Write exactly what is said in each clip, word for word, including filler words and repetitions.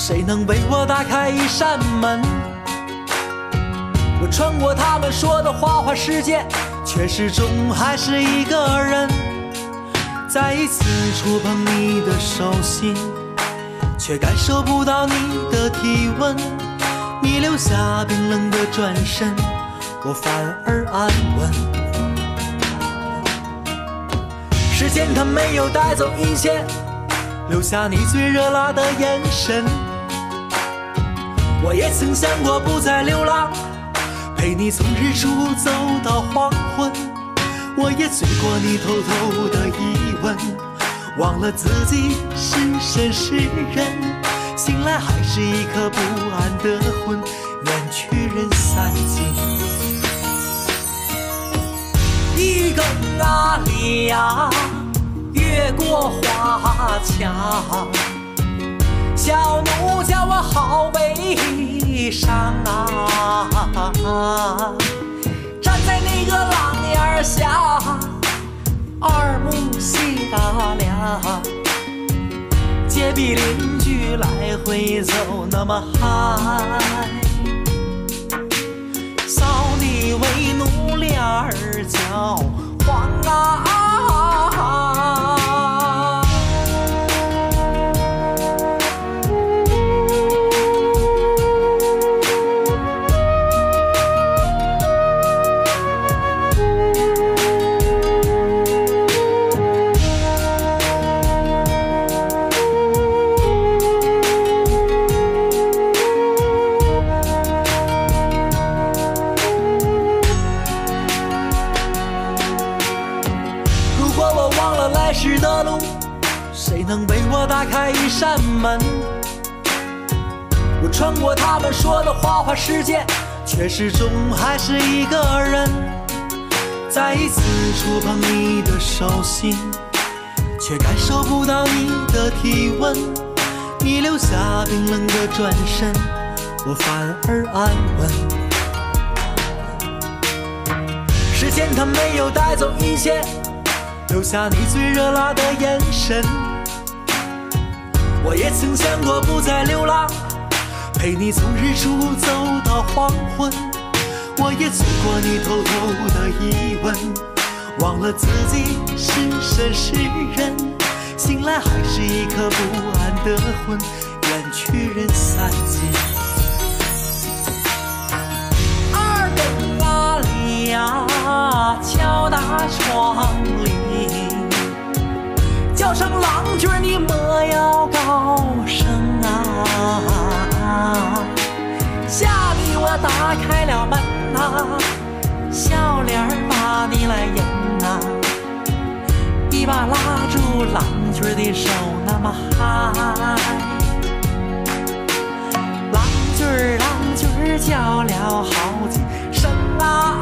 谁能为我打开一扇门？我穿过他们说的花花世界，却始终还是一个人。再一次触碰你的手心，却感受不到你的体温。你留下冰冷的转身，我反而安稳。时间它没有带走一切，留下你最热辣的眼神。我也曾想过不再流浪，陪你从日出走到黄昏。我也醉过你偷偷的疑问，忘了自己是神是人，醒来还是一颗不安的魂，愿去人散尽。一更啊里呀，越过花墙，小奴叫我好悲伤啊！站在那个廊檐下，二目细打量，隔壁邻居来回走那么嗨，扫地为奴脸儿焦黄啊！时的路，谁能为我打开一扇门？我穿过他们说的花花世界，却始终还是一个人。再一次触碰你的手心，却感受不到你的体温。你留下冰冷的转身，我反而安稳。时间它没有带走一切，留下你最热辣的眼神。我也曾想过不再流浪，陪你从日出走到黄昏。我也醉过你偷偷的疑问，忘了自己是神是人，醒来还是一颗不安的魂，愿去人散尽。二更啊里呀，敲打窗棂，叫声郎君你莫要高声啊！下地我打开了门啊，笑脸把你来迎啊，一把拉住郎君的手那么嗨，郎君郎君叫了好几声啊！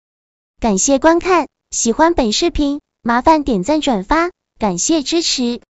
感谢观看，喜欢本视频，麻烦点赞转发，感谢支持。